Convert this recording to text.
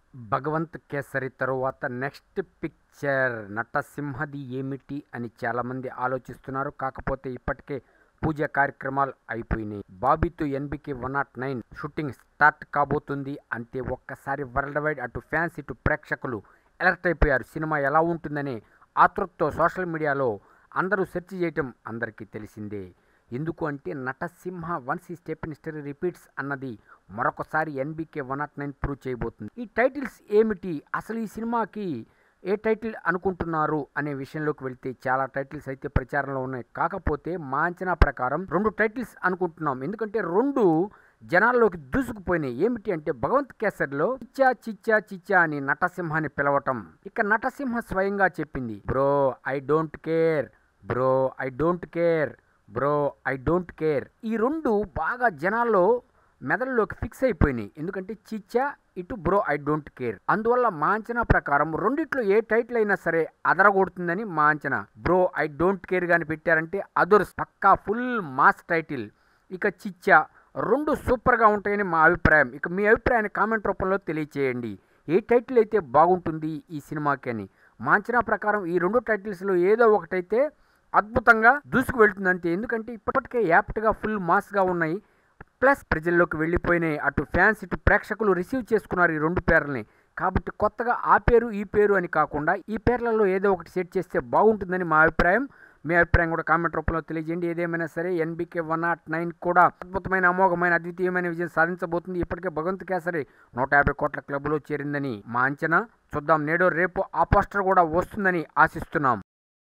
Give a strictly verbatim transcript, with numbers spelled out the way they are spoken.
భగవంత్ కేసరి తరువాత next picture నటసింహది ఏమిటి అని చాలామంది ఆలోచిస్తున్నారు. కాకపోతే ఇప్పటికే పూజ కార్యక్రమాలు అయిపోయినాయి. బాబీతో NBK one naught nine shooting start కాబోతుంది. అంతే ఒక్కసారి వరల్డ్ వైడ్ అటు ఫ్యాన్స్ ఇటు ప్రేక్షకులు అలర్ట్ అయిపోయారు. సినిమా ఎలా ఉంటుందనే ఆతృతతో సోషల్ మీడియాలో అందరూ సెర్చ్ చేయటం అందరికీ తెలిసిందే. ఎందుకు అంటే నటసింహ వన్స్ ఈ స్టెప్ ఇన్ హిస్టరీ రిపీట్స్ అన్నది మరొకసారి NBK one naught nine prove చేయబోతుంది. ఈ టైటిల్స్ ఏమిటి, అసలు ఈ సినిమాకి ఏ టైటిల్ అనుకుంటున్నారు అనే విషయంలోకి వెళ్తే చాలా టైటిల్స్ అయితే ప్రచారంలో ఉన్నాయి. కాకపోతే మా అంచనా ప్రకారం రెండు టైటిల్స్ అనుకుంటున్నాం. ఎందుకంటే రెండు జనాల్లోకి దూసుకుపోయినాయి. ఏమిటి అంటే భగవంత్ కేసరిలో చిచ్చా చిచ్చా చిచ్చా అని నటసింహాన్ని పిలవటం. ఇక నటసింహ స్వయంగా చెప్పింది, bro I don't care, bro I don't care, bro I don't care. ఈ రెండు బాగా జనాల్లో మెదడులోకి ఫిక్స్ అయిపోయినాయి. ఎందుకంటే చిచ్చా ఇటు బ్రో ఐ డోంట్ కేర్. అందువల్ల మా అంచనా ప్రకారం రెండిట్లో ఏ టైటిల్ అయినా సరే అదరగొడుతుందని మా అంచనా. బ్రో ఐ డోంట్ కేర్ గాని పెట్టారంటే అదర్స్ పక్కా ఫుల్ మాస్ టైటిల్. ఇక చిచ్చా రెండు సూపర్గా ఉంటాయని మా అభిప్రాయం. ఇక మీ అభిప్రాయాన్ని కామెంట్ రూపంలో తెలియచేయండి. ఏ టైటిల్ అయితే బాగుంటుంది ఈ సినిమాకి అని. మా అంచనా ప్రకారం ఈ రెండు టైటిల్స్లో ఏదో ఒకటైతే అద్భుతంగా దూసుకు వెళ్తుంది అంతే. ఎందుకంటే ఇప్పటికే యాప్ట్గా ఫుల్ మాస్గా ఉన్నాయి, ప్లస్ ప్రజల్లోకి వెళ్ళిపోయినాయి. అటు ఫ్యాన్స్ ఇటు ప్రేక్షకులు రిసీవ్ చేసుకున్నారు ఈ రెండు పేర్లని. కాబట్టి కొత్తగా ఆ పేరు ఈ పేరు అని కాకుండా ఈ పేర్లలో ఏదో ఒకటి సెట్ చేస్తే బాగుంటుందని మా అభిప్రాయం. మీ అభిప్రాయం కూడా కామెంట్ రూపంలో తెలియజేయండి. ఏదేమైనా సరే ఎన్బికే వన్ నాట్ నైన్ కూడా అద్భుతమైన అమోఘమైన అద్వితీయమైన విజయం సాధించబోతుంది. ఇప్పటికే భగవంత్ కేసరి నూట యాభై కోట్ల క్లబ్లో చేరిందని మా అంచనా. చూద్దాం, నేడో రేపు ఆ పోస్టర్ కూడా వస్తుందని ఆశిస్తున్నాం.